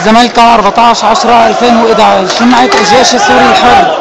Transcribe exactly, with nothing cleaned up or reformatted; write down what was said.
زملكاوي أربعة عشر عشرة ألفين وإحدى عشر جمعة الجيش السوري الحر.